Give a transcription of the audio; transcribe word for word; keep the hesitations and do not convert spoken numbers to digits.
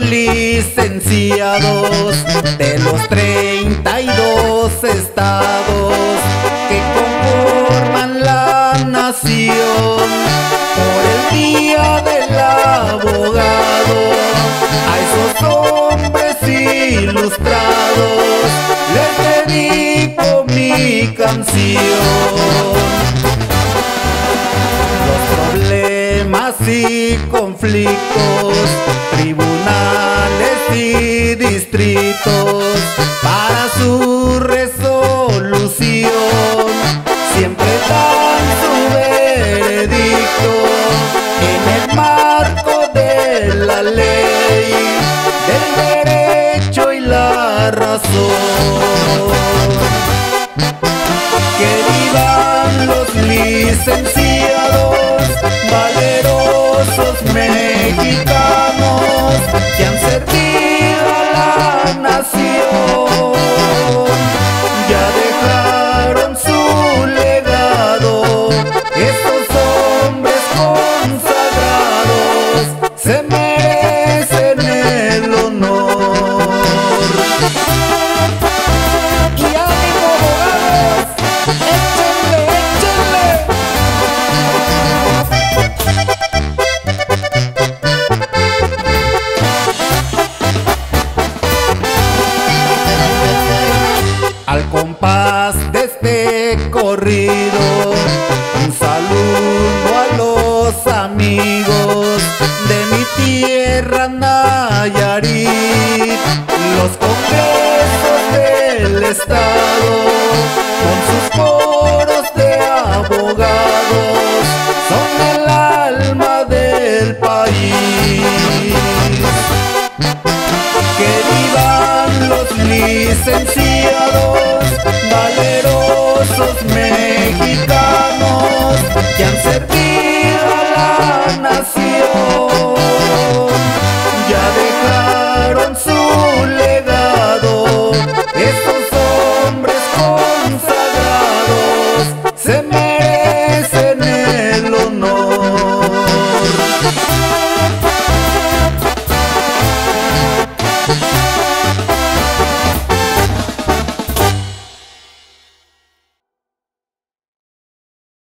licenciados de los treinta y dos estados que conforman la nación. Por el Día del Abogado, a esos hombres ilustrados les dedico mi canción. Los problemas y conflictos, tribunales y distritos, para su resolución siempre dan su veredicto en el marco de la ley, del derecho y la razón. Que vivan los licenciados, valerosos mexicanos que han servido a la nación. Ya dejaron su legado, estos hombres consagrados se merecen el honor. Y ánimo, abogados, échenle, échenle. Al compás de este corrido, un saludo a los amigos de mi tierra Nayarit, los congresos del estado con sus coros de abogados son el alma del país. Que vivan los licenciados,